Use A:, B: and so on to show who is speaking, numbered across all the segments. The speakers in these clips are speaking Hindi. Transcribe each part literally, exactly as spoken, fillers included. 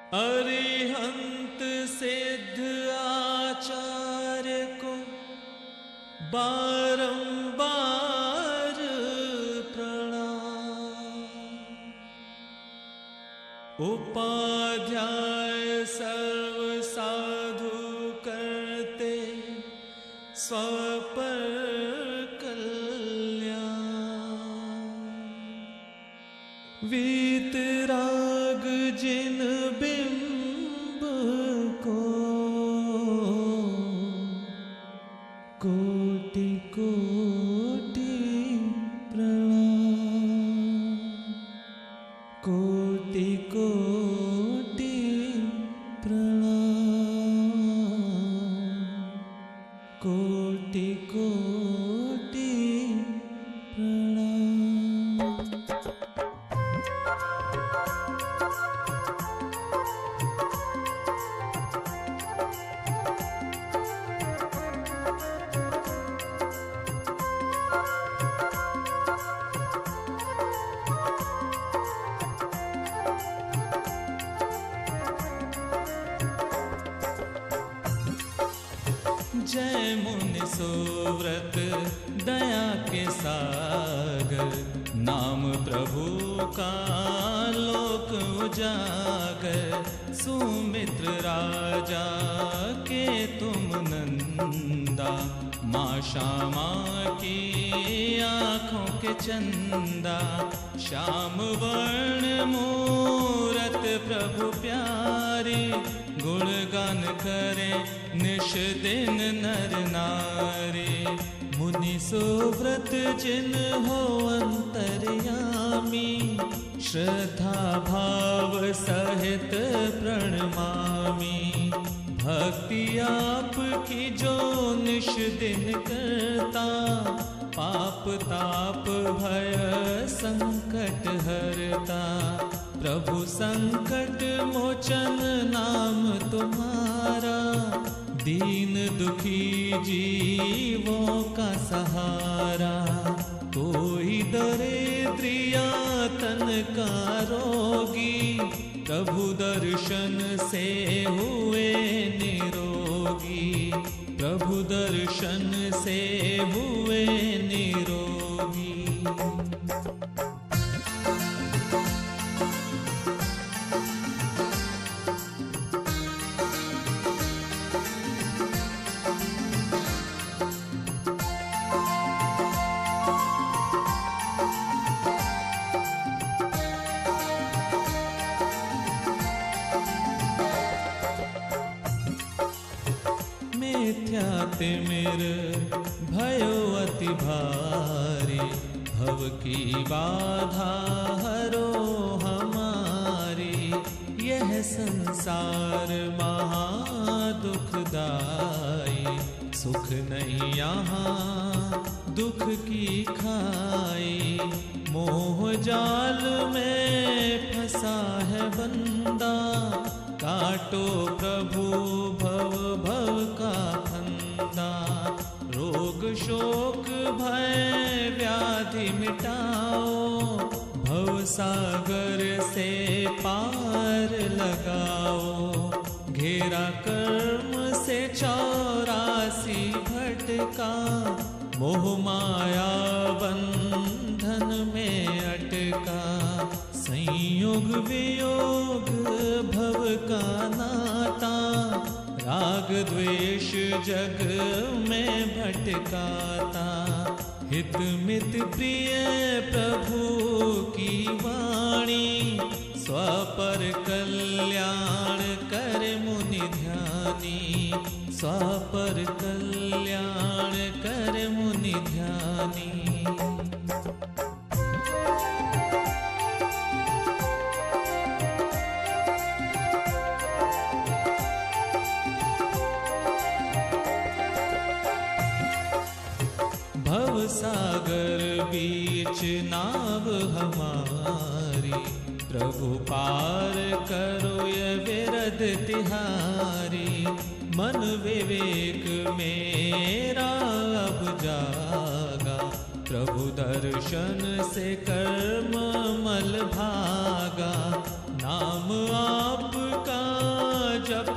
A: अरिहंत सिद्ध आचार्य को बारंबार प्रणाम। उपाध्याय सर्व साधु करते स्वपर कल्याण। वीतराग जिन बिंब को कोटि कोटि प्रणाम। कोटि कोटि प्रणाम। कोटि कोटि प्रणाम। जय मुनि सुव्रत दया के सागर, नाम प्रभु का लोक उजागर। सुमित्र राजा के तुम नंदा, माँ श्यामा की आँखों के चंदा। श्याम वर्ण मूरत प्रभु प्यारी, गुणगान करे निश दिन नर नारी। मुनि सुव्रत जिन हो अंतर्यामी, श्रद्धा भाव सहित प्रणमामि। भक्ति आपकी जो निश दिन करता, पाप ताप भय संकट हरता। प्रभु संकट मोचन नाम तुम्हारा, दीन दुखी जीवों का सहारा। कोई दरिद्रिया तन का रोगी, प्रभु दर्शन से हुए निरोगी। प्रभु दर्शन से हुए निरोगी। तिमिर भयो अति भारी, भव की बाधा हरो हमारी। यह संसार महा दुखदाई, सुख नहीं यहाँ दुख की खाई। मोह जाल में फंसा है बंदा, काटो प्रभु भव भव का फंदा। रोग शोक भय व्याधि मिटाओ, भव सागर से पार लगाओ। घेरा कर्म से चौरासी भटका, मोह माया बंधन में अटका। संयोग वियोग भव का नाता, राग द्वेष जग में भटकाता। हित मित प्रिय प्रभु की वाणी, स्वपर कल्याण कर मुनि ध्यानी। स्वपर कल्याण कर मुनि ध्यानी। भव सागर बीच नाव हमारी, प्रभु पार करो ये विरध तिहारी। मन विवेक मेरा अब जागा, प्रभु दर्शन से कर्म मल भागा। नाम आपका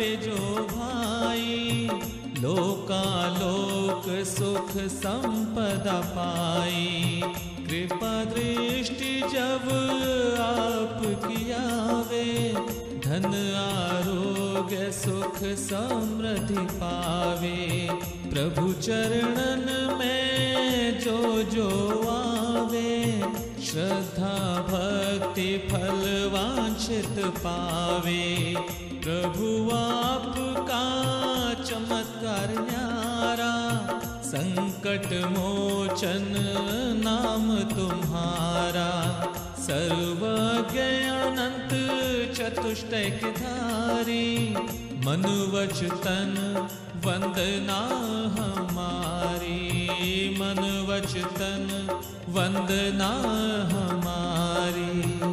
A: पे जो भाई, लोकालोक सुख संपदा पाई। कृपा दृष्टि जब आपकी आवे, धन आरोग्य सुख समृद्धि पावे। प्रभु चरणन में जो जो आवे, श्रद्धा भक्ति फल वांछित पावे। प्रभु आपका चमत्कार न्यारा, संकट मोचन नाम तुम्हारा। सर्वज्ञ अनंत चतुष्टय के धारी, मन वच तन वंदना हमारी। मन वच तन वंदना हमारी।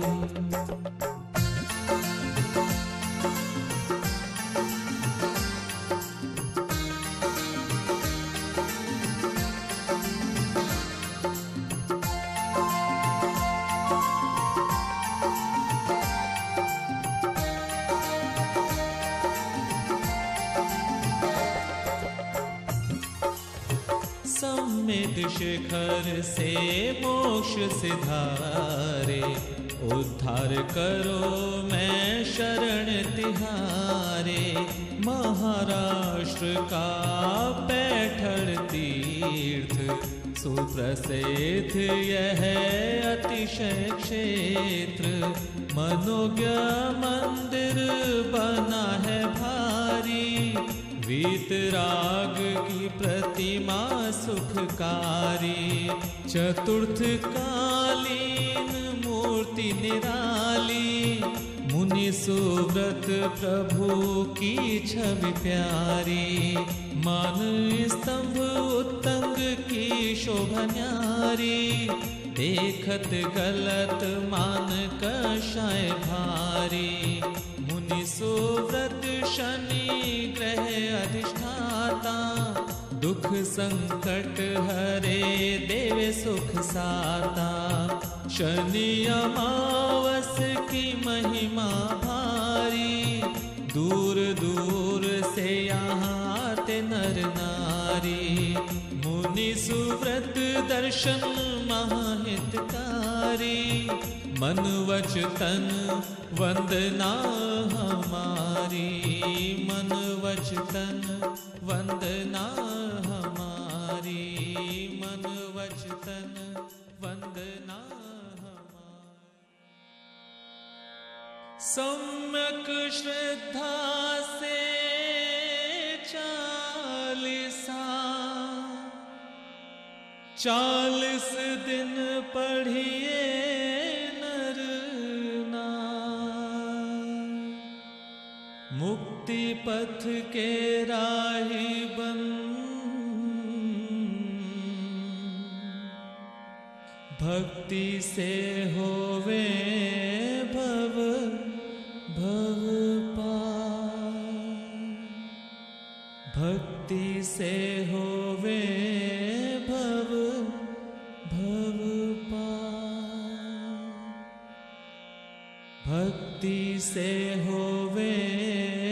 A: सम्मेद शिखर से मोक्ष सिधारे, उद्धार करो मैं शरण तिहारे। महाराष्ट्र का पैठण तीर्थ, सुप्रसिद्ध यह अतिशय क्षेत्र। मनोज्ञ मंदिर बना है भारी, वीतराग की प्रतिमा सुखकारी। चतुर्थ कालीन मूर्ति निराली, मुनि सुव्रत प्रभु की छवि प्यारी। मान स्तंभ उत्तंग की शोभा न्यारी, देखत गलत मान कषाय भारी। मुनि सुव्रत शनि ग्रह अधिष्ठाता, दुख संकट हरे देवे सुख साता। शनि अमावस की महिमा भारी, दूर दूर से यहाँ आते नर नारी। मुनि सुव्रत दर्शन महाहितकारी, मन वच तन वंदना हमारी। मन वच तन वंदना हमारी। मन वच तन वंदना हमारी। सम्यक श्रद्धा से चालीसा, चालीस दिन पढ़िए नर नाम। मुक्ति पथ के राही बन, भक्ति से होवे भव भव पार। भक्ति से होवे भव भव पार। भक्ति से होवे